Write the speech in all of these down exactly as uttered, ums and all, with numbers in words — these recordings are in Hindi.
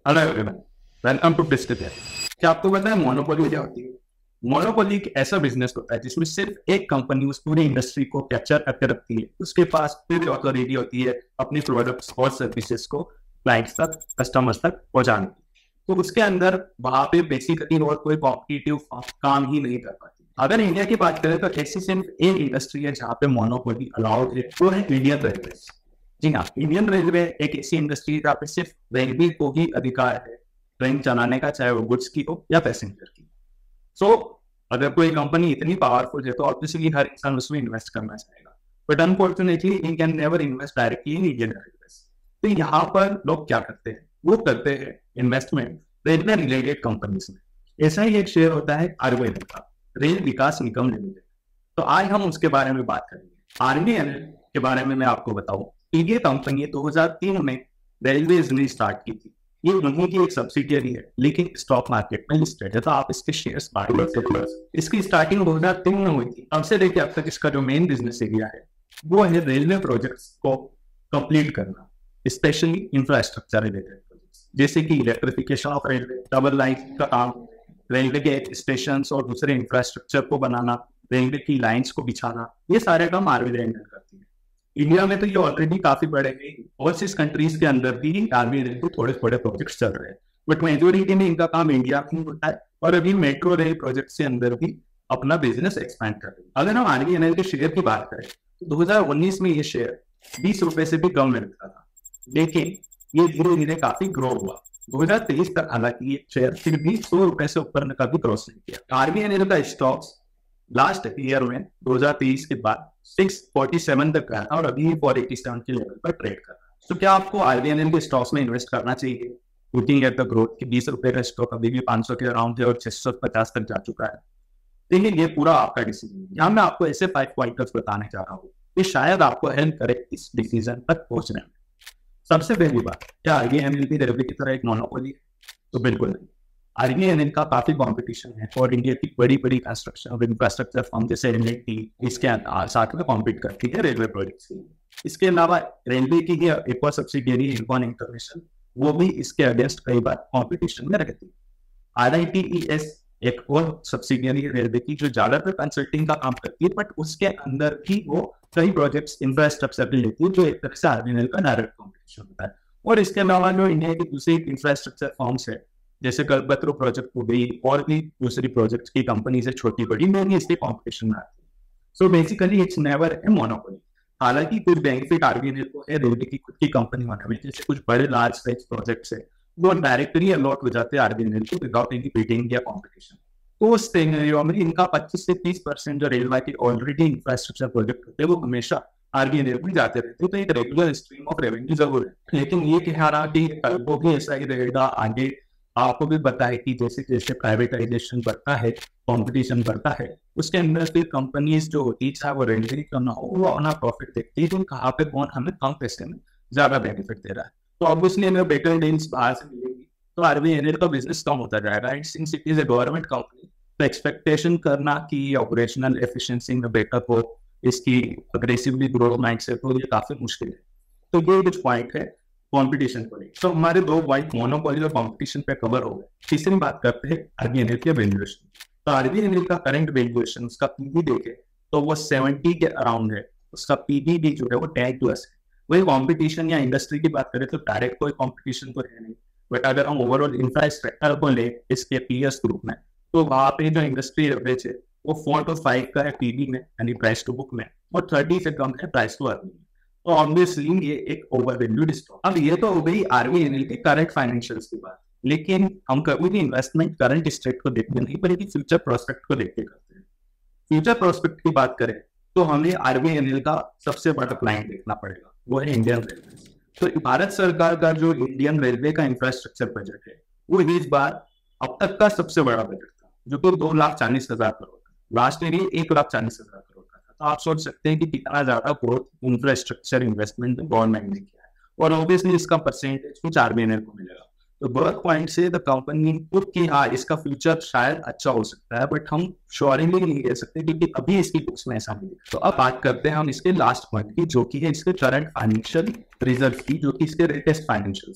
Hello everyone, welcome to discussion. क्या आपको पता है मोनोपोली क्या होती है? मोनोपोली एक ऐसा बिजनेस होता है जिसमें सिर्फ एक कंपनी उस पूरी इंडस्ट्री को कैप्चर करके रखती है। उसके पास पूरी अथॉरिटी होती है अपनी प्रोडक्ट्स और सर्विसेज को क्लाइंट्स तक, कस्टमर्स तक पहुंचाने की। तो उसके अंदर वहां पे बेसिकली और कोई कॉम्पिटिटिव काम ही नहीं कर पाती। अगर इंडिया की बात करें तो ऐसी सिर्फ एक इंडस्ट्री है जहाँ पे मोनोपोली अलाउड है, वो है इंडियन रेलवे। जी हाँ, इंडियन रेलवे एक ऐसी इंडस्ट्री है जहाँ पे सिर्फ रेलवे को ही अधिकार है ट्रेन चलाने का, चाहे वो गुड्स की हो या पैसेंजर की। सो so, अगर कोई कंपनी इतनी पावरफुल है तो ऑब्वियसली हर इंसान उसमें इन्वेस्ट करना चाहेगा, but unfortunately he can never invest directly in Indian railway. तो यहाँ पर लोग क्या करते हैं, वो करते हैं इन्वेस्टमेंट रेलवे रिलेटेड कंपनीज में। ऐसा ही एक शेयर होता है आरबीएनएल का, रेल विकास निगम लिमिटेड। तो आज हम उसके बारे में बात करेंगे। आरबीएनएल के बारे में मैं आपको बताऊं, ये कंपनी दो हज़ार तीन में रेलवेज ने स्टार्ट की थी। ये उन्हीं की एक सब्सिडियरी है, लेकिन स्टॉक मार्केट में लिस्टेड है, तो आप इसके शेयर्स बाय कर सकते हैं। इसकी स्टार्टिंग दो हज़ार तीन में हुई थी। अब से लेकर अब तक इसका जो मेन बिजनेस एरिया है वो है रेलवे प्रोजेक्ट्स को कंप्लीट करना, स्पेशली इंफ्रास्ट्रक्चर रिलेटेड प्रोजेक्ट्स, जैसे कि electrification of railway, double line का काम, रेलवे के स्टेशन और दूसरे इंफ्रास्ट्रक्चर को बनाना, रेलवे की लाइन्स को बिछाना, ये सारे काम आरबीएनएल करती है। इंडिया में तो ये ऑलरेडी काफी बड़े हैं, ओवरसीज कंट्रीज के अंदर भी आरबीएनएल के थोड़े थोड़े प्रोजेक्ट्स चल रहे हैं, बट मेजोरिटी में इनका काम इंडिया में होता है। और अभी मेट्रो रेल प्रोजेक्ट के अंदर भी अपना बिजनेस एक्सपैंड कर रहे हैं। अगर हम आरबीएनएल के शेयर की बात करें तो दो हज़ार उन्नीस में ये शेयर बीस रुपए से भी कम मिलता था, लेकिन ये धीरे धीरे काफी ग्रो हुआ। दो हज़ार तेईस तक हालांकि ये शेयर फिर भी सौ रुपए से ऊपर ने कभी क्रॉस नहीं किया। आरबीएनएल का स्टॉक्स लास्ट ईयर में दो हज़ार तेईस के बाद छह सौ सैंतालीस तक गया था और अभी चार सौ सत्तासी के लेवल पर ट्रेड कर रहा है। तो क्या आपको आरबीएनएल के स्टॉक्स में इन्वेस्ट करना चाहिए? लुकिंग एट द ग्रोथ की बीस रुपए का स्टॉक अभी भी पाँच सौ के अराउंड है और छह सौ पचास तक जा चुका है। देखिए, ये पूरा आपका डिसीजन है। यहाँ मैं आपको ऐसे फाइव पॉइंटर्स बताने जा रहा हूँ कि शायद आपको हेल्प करे इस डिसीजन तक पहुंचने में। सबसे पहली बात, क्या आरबीएनएल भी रेलवे की तरह एक मोनोपोली है? तो बिल्कुल नहीं। आरबीएनएल का काफी कंपटीशन है और इंडिया की बड़ी बड़ी कंस्ट्रक्शन और इंफ्रास्ट्रक्चर फर्म जैसे एलएनटी इसके साथ में कॉम्पीट करती है रेलवे प्रोजेक्ट्स के लिए। इसके अलावा रेलवे की ही एक और सब्सिडियरी इरकॉन इंटरनेशनल, वो भी इसके अगेंस्ट कई बार कॉम्पिटिशन में रहती है। आरआईटीईएस एक और सब्सिडियरी रेलवे की जो ज्यादातर कंसल्टिंग का काम करती है, बट उसके अंदर भी वो कई प्रोजेक्ट्स इंफ्रास्ट्रक्चर की लेती है, जो एक तरह से आरबीएनएल का डायरेक्ट कॉम्पिटिशन होता है। और इसके अलावा जो इंडिया की दूसरी इंफ्रास्ट्रक्चर फर्म्स है, जैसे कल्पतरू प्रोजेक्ट हो गई और भी दूसरी प्रोजेक्ट की कंपनी से छोटी बड़ी में भी इसके कॉम्पिटिशन में आती है। So basically it's never a monopoly. हालांकि कुछ बेनिफिट आरबीएनएल को है रेलवे की खुद की कंपनी होने में, जैसे कुछ बड़े लार्ज साइज प्रोजेक्ट्स है वो डायरेक्टली अलॉट हो जाते हैं आरबीएनएल को विदाउट एनी बिडिंग या कॉम्पिटिशन। तो उस सिनेरियो में इनका पच्चीस से तीस परसेंट जो रेलवे के ऑलरेडी इंफ्रास्ट्रक्चर प्रोजेक्ट होते हैं वो हमेशा आरबीएनएल में जाते रहते हैं। तो एक रेगुलर स्ट्रीम ऑफ रेवेन्यू जरूर है, लेकिन ये कहना कि वो भी ऐसा ही रहेगा आगे। आपको भी पता है कि जैसे जैसे प्राइवेटाइजेशन बढ़ता है, कंपटीशन बढ़ता है, उसके अंदर फिर कंपनीज जो होती है, चाहे वो रेलवे क्यों ना हो, वो अपना प्रॉफिट देखती है कि कहाँ पे कौन हमें कम पैसे में ज्यादा बेनिफिट दे रहा है। तो ऑब्वियसली हमें बेटर डील्स बाहर से मिलेगी तो आरबीएनएल का बिजनेस कम होता जाएगा। Since it is a government company, तो एक्सपेक्टेशन करना कि ऑपरेशनल एफिशिएंसी में बेटर हो, इसकी अग्रेसिवली ग्रोथ माइंडसेट हो, ये काफी मुश्किल है। तो ये कुछ पॉइंट है कंपटीशन को लेकर। तो हमारे दो पॉइंट मोनोपोली और कंपटीशन पे कवर हो गए। तीसरी बात करते हैं आरबीएनएल के वैल्यूएशन। तो आरबीएनएल का करंट वैल्यूएशन, उसका पीबी देखे तो वो सत्तर के अराउंड है, उसका पीबी भी जो है वो टेन प्लस है। वही कंपटीशन या इंडस्ट्री की बात करें तो डायरेक्ट कोई कंपटीशन तो है नहीं, बट अगर हम ओवरऑल इंफ्रास्ट्रक्चर को ले इसके पीएस ग्रुप में, तो वहां पे जो इंडस्ट्री एवरेज है वो फोर टू फाइव का है पीबी में, यानी प्राइस टू बुक में, और थर्टी से कम है प्राइस टू अर्निंग। तो ऑब्वियसली ये एक ओवर वैल्यूड स्टॉक। अब ये तो हो गई आरबीएनएल के करंट फाइनेंशियल्स की बात, लेकिन हम कभी भी इन्वेस्टमेंट करंट स्टेट को देखते नहीं, बल्कि फ्यूचर प्रोस्पेक्ट को देख के करते हैं। फ्यूचर प्रोस्पेक्ट की बात करें तो हमें आरबीएनएल का सबसे बड़ा क्लाइंट देखना पड़ेगा, वो है इंडियन रेलवे। तो भारत सरकार का जो इंडियन रेलवे का इंफ्रास्ट्रक्चर बजट है वो इस बार अब तक का सबसे बड़ा बजट था, जो कि दो लाख चालीस हजार करोड़ था। लास्ट ईयर एक लाख चालीस हजार करोड़ का था। तो आप सोच सकते हैं कि कितना ज्यादा ग्रोथ इंफ्रास्ट्रक्चर इन्वेस्टमेंट गवर्नमेंट ने किया है, और ऑब्वियसली इसका परसेंटेज कुछ आरबीएनएल को मिलेगा। तो ग्रोथ पॉइंट से द कंपनी खुद की, हाँ इसका फ्यूचर शायद अच्छा हो सकता है, बट हम श्योरली नहीं कह सकते क्योंकि अभी इसकी बुक्स में ऐसा नहीं है। तो अब बात करते हैं हम इसके लास्ट पॉइंट की, जो कि है इसके करंट फाइनेंशियल रिजल्ट की, जो कि इसके लेटेस्ट फाइनेंशियल है।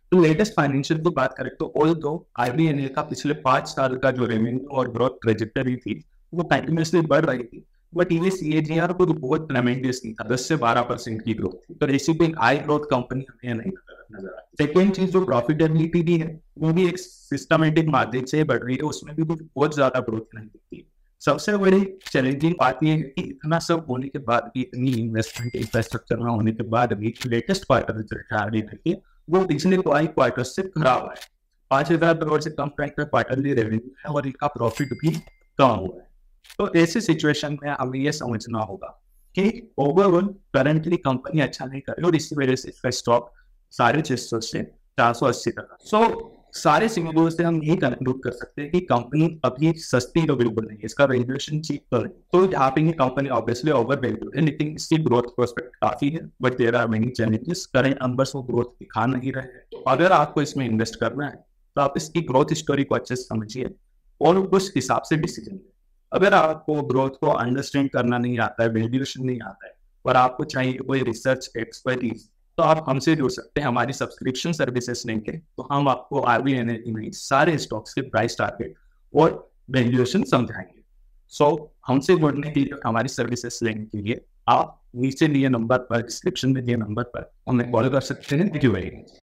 तो लेटेस्ट फाइनेंशियल की बात करें तो ऑल दो आईबीएनए का पिछले पांच साल का जो रेवेन्यू और ग्रोथ ट्रेजेक्टरी थी वो कंटिन्यूसली बढ़ रही थी, बट ये सीएजीआर को बहुत ट्रेमेंडियस नहीं था, दस से बारह परसेंट की ग्रोथ थी। तो ऐसी कोई हाई ग्रोथ कंपनी हमें नहीं नजर आती। सेकेंड चीज जो प्रॉफिटेबिलिटी भी है वो भी एक सिस्टमेटिक मार्जिन से बढ़ रही है, उसमें भी कुछ बहुत ज्यादा ग्रोथ नहीं दिखती। सबसे बड़ी चैलेंजिंग बात यह है कि इतना सब होने के बाद भी, इतनी इन्वेस्टमेंट इंफ्रास्ट्रक्चर में होने के बाद भी लेटेस्ट क्वार्टर देखिए वो पिछले कई क्वार्टर से खराब है। पांच हजार करोड़ से कम का क्वार्टरली रेवेन्यू है और इनका प्रॉफिट भी कम हुआ है। तो ऐसी सिचुएशन में हमें यह समझना होगा कि ओवरऑल करंटली कंपनी अच्छा नहीं कर रही और इसी वजह से इसका स्टॉक साढ़े छह सौ से चार सौ अस्सी तक। सो सारे सिग्नलों से हम यही कंक्लूड कर सकते हैं कि कंपनी अभी सस्ती तो बिल्कुल नहीं है, इसका वैल्यूएशन चीप तो नहीं। तो यहाँ पे ये कंपनी ऑब्वियसली ओवर वैल्यूड है, लेकिन इसकी ग्रोथ प्रोस्पेक्ट काफी है, but there are many challenges. Current numbers वो ग्रोथ दिखा नहीं रहे हैं। तो अगर आपको इसमें इन्वेस्ट करना है तो आप इसकी ग्रोथ स्टोरी को अच्छे से समझिए और उस हिसाब से डिसीजन लें। अगर आपको ग्रोथ को अंडरस्टैंड करना नहीं आता है, वैल्यूएशन नहीं आता है और आपको चाहिए कोई रिसर्च एक्सपर्टीज, तो आप हमसे जुड़ सकते हैं। हमारी सब्सक्रिप्शन सर्विसेज लेंगे तो हम आपको आरबीएनए में सारे स्टॉक्स के प्राइस टारगेट और वैल्यूएशन समझाएंगे। सो so, हमसे जुड़ने के लिए, हमारी सर्विसेज लेने के लिए आप नीचे दिए नंबर पर, डिस्क्रिप्शन में दिए नंबर पर हमें कॉल कर सकते हैं। Thank you very much.